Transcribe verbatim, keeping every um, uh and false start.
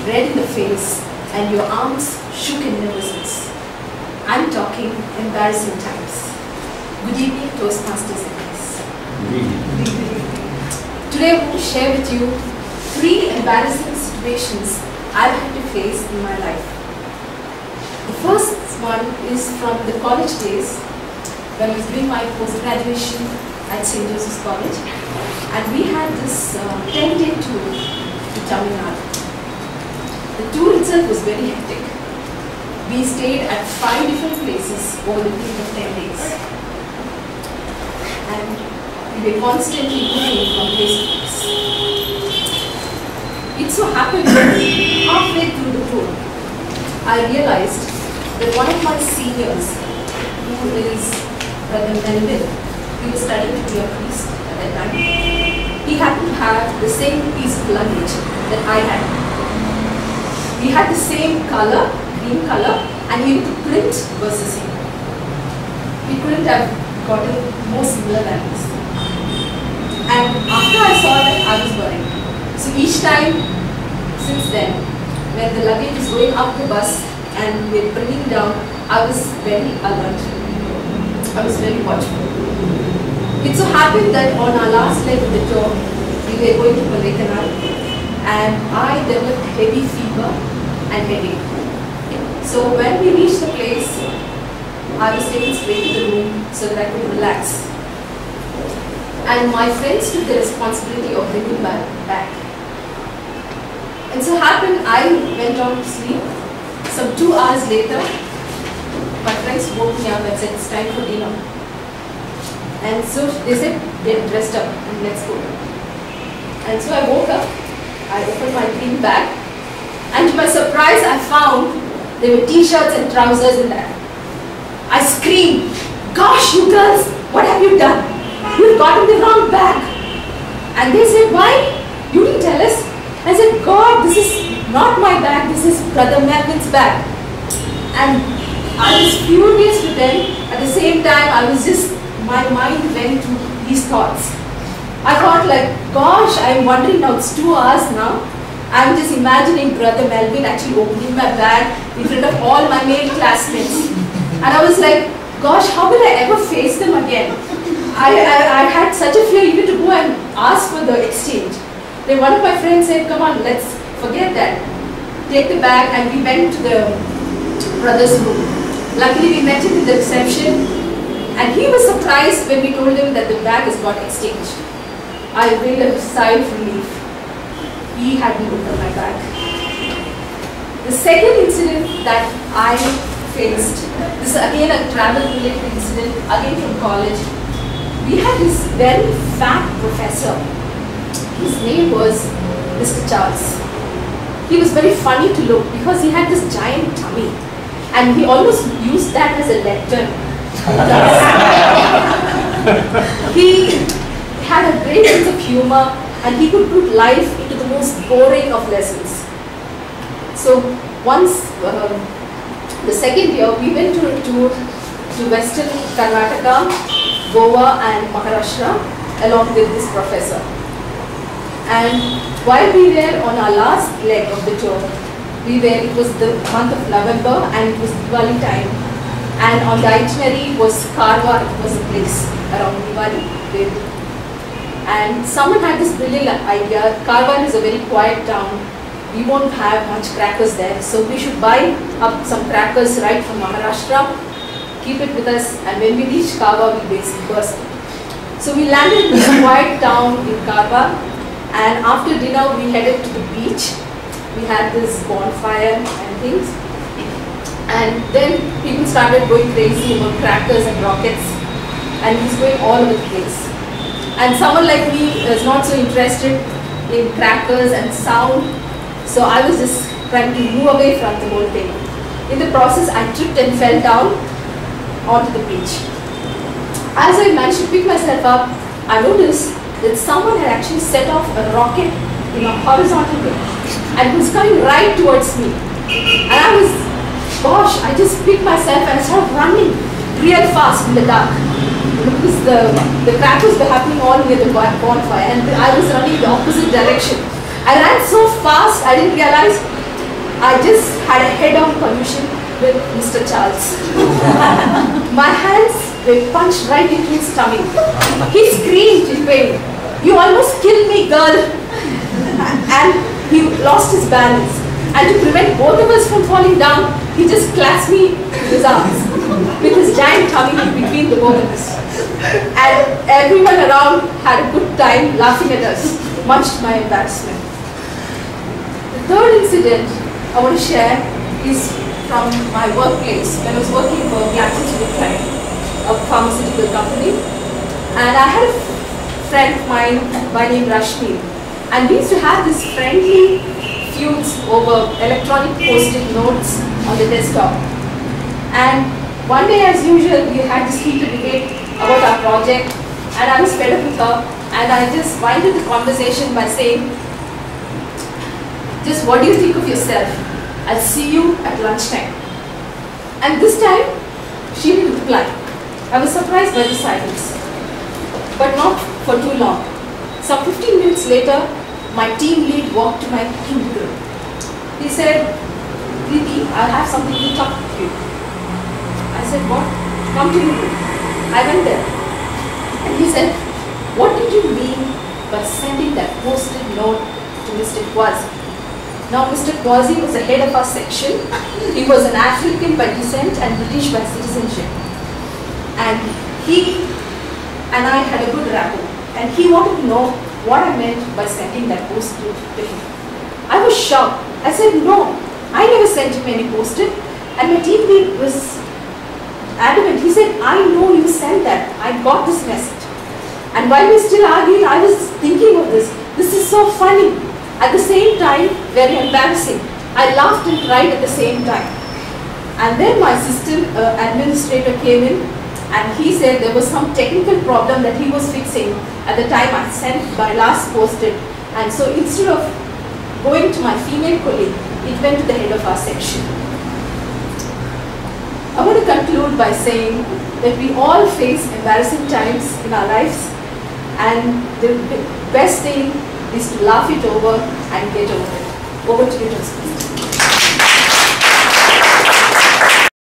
red in the face and your arms shook in nervousness. I'm talking embarrassing times. Good evening, Toastmasters and guests. Good evening. Today I'm going to share with you three embarrassing situations I've had to face in my life. The first one is from the college days when I was doing my post-graduation at Saint Joseph's College, and we had this ten-day uh, tour to Tamil Nadu. The tour itself was very hectic. We stayed at five different places over the period of ten days. And we were constantly moving from place to place. It so happened that halfway through the tour, I realized that one of my seniors, who is Brother Melvin, he was studying to be a priest at that time, he happened to have the same piece of luggage that I had. We had the same color, green color, and even the print was the same. We couldn't have gotten more similar than this. And after I saw that, I was worried. So each time since then, when the luggage is going up the bus and we're bringing down, I was very alert. I was very watchful. It so happened that on our last leg of the tour, we were going to Kodaikanal, and I developed heavy fever and headache. So when we reached the place, I was taken straight to the room so that I could relax. And my friends took the responsibility of bringing me back. And so happened, I went on to sleep. Some two hours later, my friends woke me up and said, it's time for dinner. And so they said, get dressed up and let's go. And so I woke up, I opened my green bag, and to my surprise, I found there were t-shirts and trousers in there. I screamed, gosh, you girls, what have you done? You've gotten the wrong bag. And they said, why? You didn't tell us. I said, God, this is not my bag, this is Brother Melvin's bag. And I was furious with them. At the same time, I was just, my mind went to these thoughts. I thought like, gosh, I'm wondering now, it's two hours now. I'm just imagining Brother Melvin actually opening my bag in front of all my male classmates. And I was like, gosh, how will I ever face them again? I, I, I had such a fear even to go and ask for the exchange. Then one of my friends said, come on, let's forget that. Take the bag, and we went to the brother's room. Luckily, we met him in the reception, and he was surprised when we told him that the bag has got exchanged. I breathed a sigh of relief. He hadn't opened my bag. The second incident that I faced, this is again a travel-related incident, again from college. We had this very fat professor. His name was Mister Charles. He was very funny to look because he had this giant tummy, and he almost used that as a lectern. He had a great sense of humor, and he could put life into the most boring of lessons. So once, uh, the second year, we went to a tour to Western Karnataka, Goa and Maharashtra along with this professor. And while we were on our last leg of the tour, we were, it was the month of November and it was Diwali time. And on the itinerary was Karwar, it was a place around Diwali. And someone had this brilliant idea. Karwar is a very quiet town. We won't have much crackers there. So we should buy up some crackers right from Maharashtra, keep it with us, and when we reach Karwar, we basically burst it. So we landed in a quiet town in Karwar, and after dinner we headed to the beach. We had this bonfire and things, and then people started going crazy about crackers and rockets, and it was going all over the place. And someone like me is not so interested in crackers and sound, so I was just trying to move away from the whole thing. In the process, I tripped and fell down onto the beach. As I managed to pick myself up, I noticed that someone had actually set off a rocket in a horizontal way, and it was coming right towards me. And I was, gosh, I just picked myself and I started running real fast in the dark. Because the, the crackers were happening all near the bonfire, and I was running the opposite direction. I ran so fast, I didn't realize I just had a head-on collision with Mister Charles. My hands were punched right into his tummy. He screamed in pain. "You almost killed me, girl!" And he lost his balance. And to prevent both of us from falling down, he just clasped me with his arms, with his giant tummy in between the both of us. And everyone around had a good time laughing at us, much to my embarrassment. The third incident I want to share is from my workplace when I was working for GlaxoSmithKline, a pharmaceutical company. And I had a friend of mine by name Rashmi. And we used to have this friendly feuds over electronic post-it notes on the desktop. And one day, as usual, we had this heated debate about our project, and I was fed up with her, and I just winded the conversation by saying, "Just what do you think of yourself? I'll see you at lunchtime." And this time, she didn't reply. I was surprised by the silence, but not for too long. Some fifteen minutes later, my team lead walked to my cubicle. He said, "Preeti, I have something to talk to you." I said, "What?" "Come to me." I went there. And he said, "What did you mean by sending that post-it note to Mister Quasi?" Now, Mister Quasi was the head of our section. He was an African by descent and British by citizenship. And he and I had a good rapport. And he wanted to know what I meant by sending that post-it to him. I was shocked. I said, "No, I never sent him any post-it." And my team lead was adamant. He said, "I know you sent that. I got this message." And while we were still arguing, I was thinking of this. This is so funny. At the same time, very embarrassing. I laughed and cried at the same time. And then my assistant uh, administrator came in, and he said there was some technical problem that he was fixing at the time I sent my last post-it. And so instead of going to my female colleague, it went to the head of our section. I want to conclude by saying that we all face embarrassing times in our lives, and the best thing is to laugh it over and get over it. Over to you, Joseph.